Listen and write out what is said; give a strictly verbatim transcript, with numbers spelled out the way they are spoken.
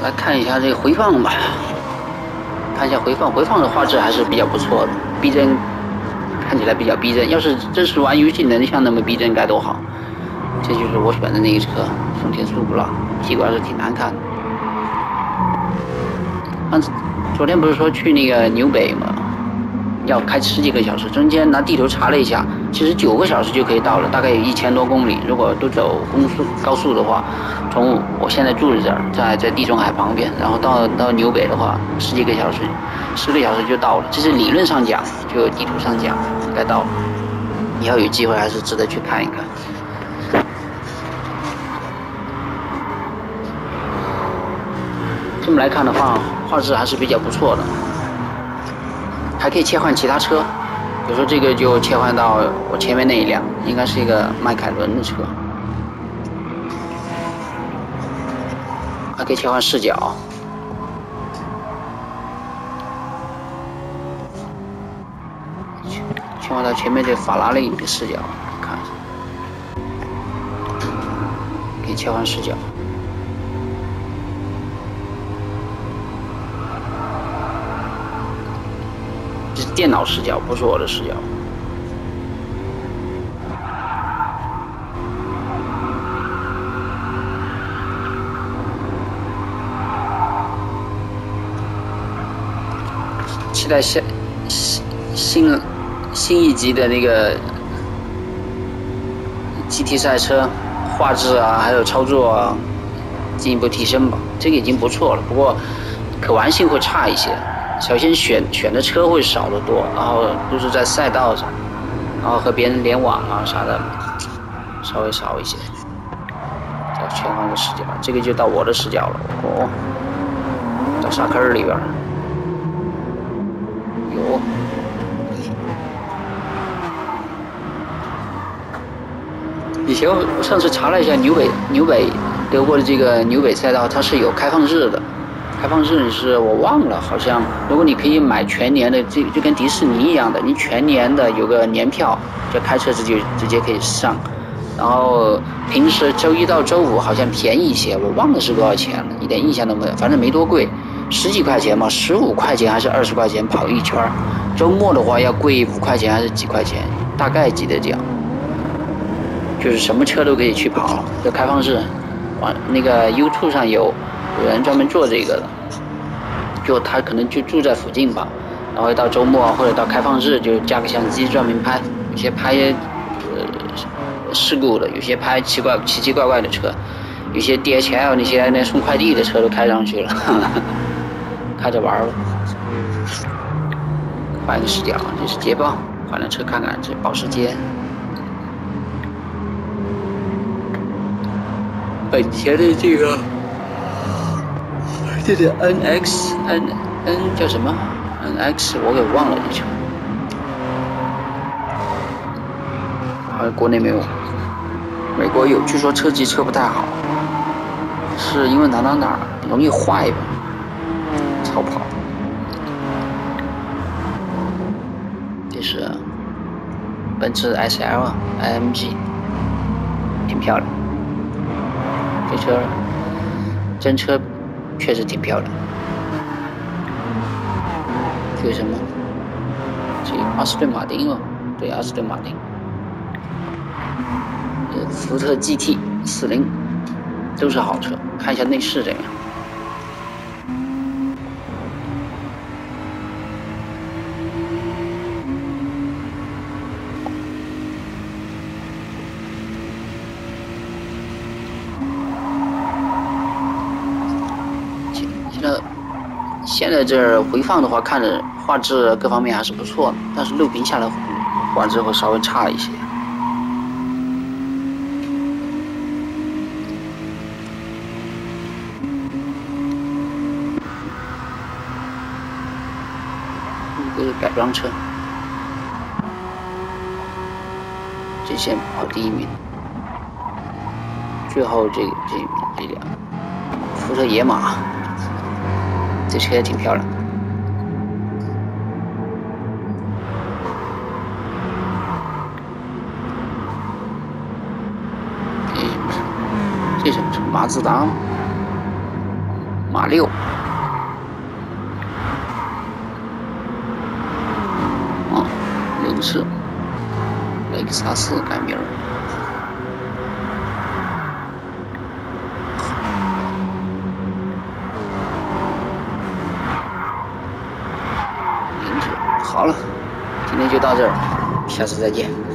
来看一下这个回放吧，看一下回放，回放的画质还是比较不错的，逼真看起来比较逼真。要是真实玩游戏能像那么逼真该多好！这就是我选的那个车，丰田速普拉，屁股还是挺难看的。上次昨天不是说去那个纽北吗？要开十几个小时，中间拿地图查了一下，其实九个小时就可以到了，大概有一千多公里。如果都走公速高速的话，从我现在住的这儿，在在地中海旁边，然后到到纽北的话，十几个小时，十个小时就到了。这是理论上讲，就地图上讲该到了。以后有机会还是值得去看一看。这么来看的话，画质还是比较不错的。还可以切换其他车，比如说这个就切换到我前面那一辆，应该是一个迈凯伦的车，还可以切换视角，切换到前面这法拉利的视角，看一下，可以切换视角。这是电脑视角，不是我的视角。期待下新新一集的那个 G T 赛车画质啊，还有操作啊，进一步提升吧。这个已经不错了，不过可玩性会差一些。首先选选的车会少得多，然后都是在赛道上，然后和别人联网啊啥的，稍微少一些。再切换个视角，这个就到我的视角了。哦，到沙坑里边有。以前我上次查了一下纽北纽北德国的这个纽北赛道，它是有开放日的。开放日是我忘了，好像如果你可以买全年的，这就跟迪士尼一样的，你全年的有个年票，就开车直接直接可以上。然后平时周一到周五好像便宜一些，我忘了是多少钱了，一点印象都没有，反正没多贵，十几块钱嘛，十五块钱还是二十块钱跑一圈。周末的话要贵五块钱还是几块钱，大概记得这样。就是什么车都可以去跑，这开放日，往那个 YouTube 上有。有人专门做这个的，就他可能就住在附近吧，然后到周末或者到开放日就架个相机专门拍，有些拍呃事故的，有些拍奇怪奇奇怪怪的车，有些 D H L 那些那送快递的车都开上去了，呵呵开着玩了。换一个视角，这是捷豹，换辆车看看，这保时捷。本田的这个。这是 N X N N 叫什么 N X 我给忘了这车，好像国内没有，美国有，据说车机车不太好，是因为哪哪哪容易坏吧，超跑。这是奔驰 S L I M G， 挺漂亮，这车真车。确实挺漂亮。这个什么？这个阿斯顿马丁哦，对，阿斯顿马丁。呃，福特 G T 四零都是好车。看一下内饰这样。现在这儿回放的话，看着画质各方面还是不错的，但是录屏下来画质会稍微差一些。这是改装车，这线跑第一名，最后这个这这辆福特野马。这车也挺漂亮的。这这什么车？马自达。 马六。啊，六次，雷克萨斯改名儿。停止，好了，今天就到这儿，下次再见。